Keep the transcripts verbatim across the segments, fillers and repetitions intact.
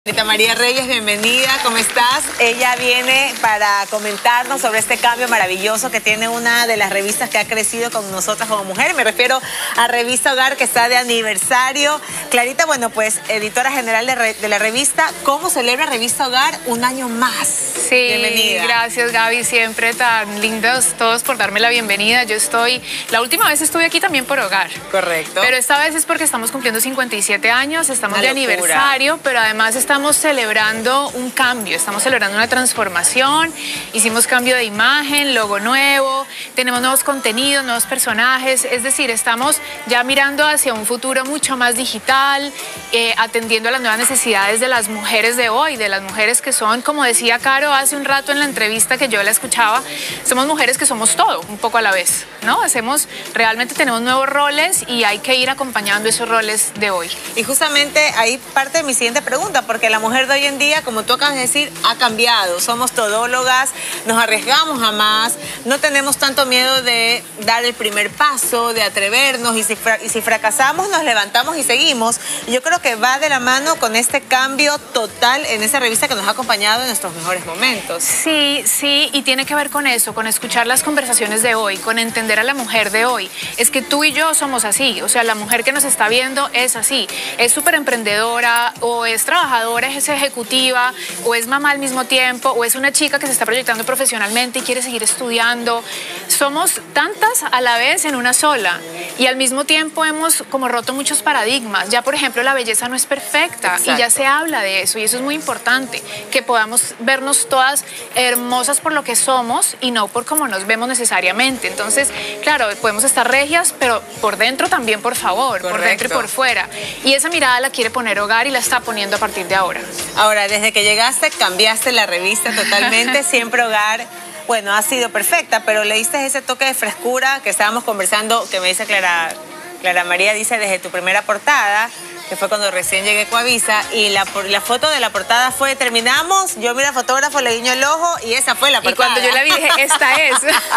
María Reyes, bienvenida, ¿cómo estás? Ella viene para comentarnos sobre este cambio maravilloso que tiene una de las revistas que ha crecido con nosotras como mujeres. Me refiero a Revista Hogar, que está de aniversario. Clarita, bueno, pues editora general de, re, de la revista. ¿Cómo celebra Revista Hogar un año más? Sí, bienvenida. Gracias, Gaby, siempre tan lindos todos por darme la bienvenida. Yo estoy, la última vez estuve aquí también por Hogar. Correcto. Pero esta vez es porque estamos cumpliendo cincuenta y siete años, estamos de aniversario, pero además estamos Estamos celebrando un cambio, estamos celebrando una transformación, hicimos cambio de imagen, logo nuevo, tenemos nuevos contenidos, nuevos personajes, es decir, estamos ya mirando hacia un futuro mucho más digital, eh, atendiendo a las nuevas necesidades de las mujeres de hoy, de las mujeres que son, como decía Caro hace un rato en la entrevista que yo la escuchaba, somos mujeres que somos todo, un poco a la vez, ¿no? Hacemos, realmente tenemos nuevos roles y hay que ir acompañando esos roles de hoy. Y justamente ahí parte de mi siguiente pregunta, porque la mujer de hoy en día, como tú acabas de decir, ha cambiado. Somos todólogas, nos arriesgamos a más, no tenemos tanto miedo de dar el primer paso, de atrevernos, y si, y si fracasamos nos levantamos y seguimos. Y yo creo que va de la mano con este cambio total en esa revista que nos ha acompañado en nuestros mejores momentos. Sí, sí, y tiene que ver con eso, con escuchar las conversaciones de hoy, con entender a la mujer de hoy. Es que tú y yo somos así, o sea, la mujer que nos está viendo es así, es súper emprendedora o es trabajadora, es ejecutiva, o es mamá al mismo tiempo, o es una chica que se está proyectando profesionalmente y quiere seguir estudiando. Somos tantas a la vez en una sola y al mismo tiempo hemos como roto muchos paradigmas. Ya, por ejemplo, la belleza no es perfecta. Exacto. Y ya se habla de eso y eso es muy importante, que podamos vernos todas hermosas por lo que somos y no por cómo nos vemos necesariamente. Entonces, claro, podemos estar regias, pero por dentro también, por favor. Correcto. Por dentro y por fuera. Y esa mirada la quiere poner Hogar y la está poniendo a partir de ahora. Ahora, desde que llegaste cambiaste la revista totalmente, siempre Hogar, bueno, ha sido perfecta, pero le diste ese toque de frescura que estábamos conversando, que me dice Clara, Clara María, dice desde tu primera portada, que fue cuando recién llegué a Coavisa, y la, la foto de la portada fue, terminamos, yo vi al fotógrafo, le guiño el ojo, y esa fue la portada. Y cuando yo la vi dije, esta es.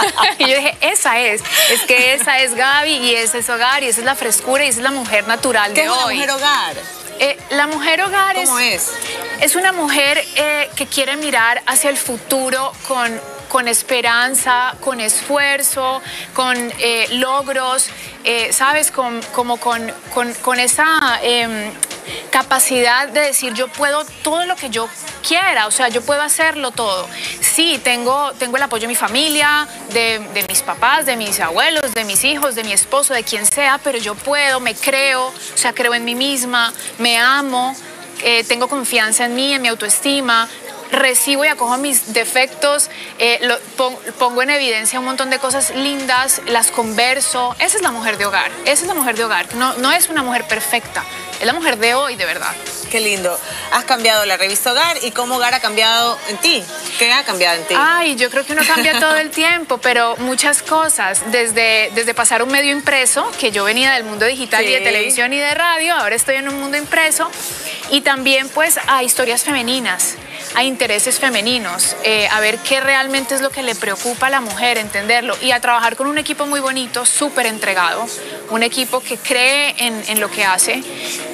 Y yo dije, esa es. Es que esa es Gaby, y esa es Hogar, y esa es la frescura, y esa es la mujer natural de hoy. ¿Qué es una mujer Hogar? Eh, la mujer Hogar ¿Cómo es, es? es una mujer eh, que quiere mirar hacia el futuro con, con esperanza, con esfuerzo, con eh, logros, eh, ¿sabes? Con, como con, con, con esa eh, capacidad de decir yo puedo todo lo que yo quiera, o sea, yo puedo hacerlo todo. Sí, tengo, tengo el apoyo de mi familia, de, de mis papás, de mis abuelos, de mis hijos, de mi esposo, de quien sea, pero yo puedo, me creo, o sea, creo en mí misma, me amo, eh, tengo confianza en mí, en mi autoestima, recibo y acojo mis defectos, eh, lo, pon, pongo en evidencia un montón de cosas lindas, las converso. Esa es la mujer de Hogar, esa es la mujer de Hogar, no, no es una mujer perfecta, es la mujer de hoy, de verdad. Qué lindo. Has cambiado la revista Hogar y cómo Hogar ha cambiado en ti. ¿Qué ha cambiado en ti? Ay, yo creo que uno cambia todo el tiempo, pero muchas cosas. Desde, desde pasar un medio impreso, que yo venía del mundo digital sí. y de televisión y de radio, ahora estoy en un mundo impreso. Y también pues a historias femeninas, a intereses femeninos, eh, a ver qué realmente es lo que le preocupa a la mujer, entenderlo. Y a trabajar con un equipo muy bonito, súper entregado, un equipo que cree en, en lo que hace.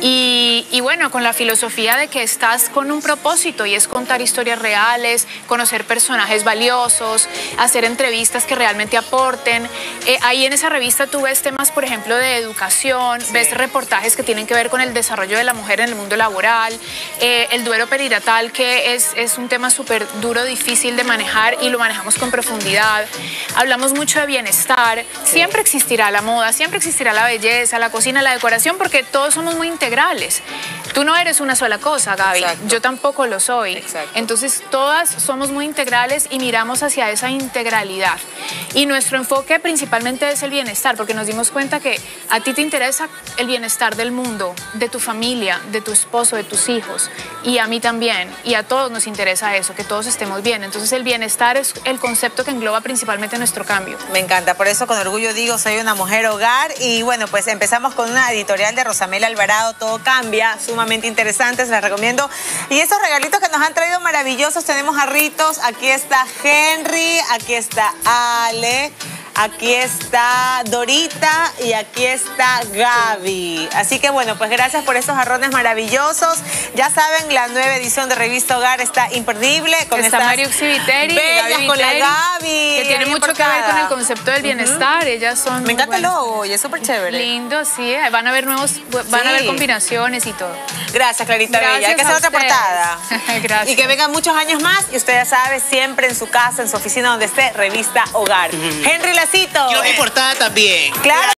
Y, y bueno, con la filosofía de que estás con un propósito y es contar historias reales, conocer personajes valiosos, hacer entrevistas que realmente aporten. Eh, ahí en esa revista tú ves temas, por ejemplo, de educación, sí. ves reportajes que tienen que ver con el desarrollo de la mujer en el mundo laboral, eh, el duelo perinatal, que es, es un tema súper duro, difícil de manejar y lo manejamos con profundidad. Hablamos mucho de bienestar, sí. siempre existirá la moda, siempre existirá la belleza, la cocina, la decoración, porque todos somos muy integrales. Tú no eres una sola cosa, Gaby. Exacto. Yo tampoco lo soy. Exacto. Entonces, todas somos muy integrales y miramos hacia esa integralidad. Y nuestro enfoque principalmente es el bienestar, porque nos dimos cuenta que a ti te interesa el bienestar del mundo, de tu familia, de tu esposo, de tus hijos, y a mí también, y a todos nos interesa eso, que todos estemos bien. Entonces, el bienestar es el concepto que engloba principalmente nuestro cambio. Me encanta, por eso con orgullo digo, soy una mujer Hogar, y bueno, pues empezamos con una editorial de Rosamela Alvarado, Todo Cambia, sumamente interesante, se las recomiendo. Y estos regalitos que nos han traído maravillosos, tenemos jarritos, aquí está Henry, aquí está Ale, aquí está Dorita y aquí está Gaby. Así que bueno, pues gracias por estos jarrones maravillosos. Ya saben, la nueva edición de Revista Hogar está imperdible. Con está Mariuxi Viteri, bellas con la Gaby. Que tiene mucho portada. que ver con el concepto del bienestar. Uh-huh. Ellas son Me encanta el logo y es súper chévere. Lindo, sí. Van a haber nuevos, van sí. a haber combinaciones y todo. Gracias, Clarita Gracias Bella. Hay que hacer otra portada. Gracias. Y que vengan muchos años más. Y usted ya sabe, siempre en su casa, en su oficina, donde esté, Revista Hogar. Uh-huh. Henry Lacito. Yo mi portada también. Claro.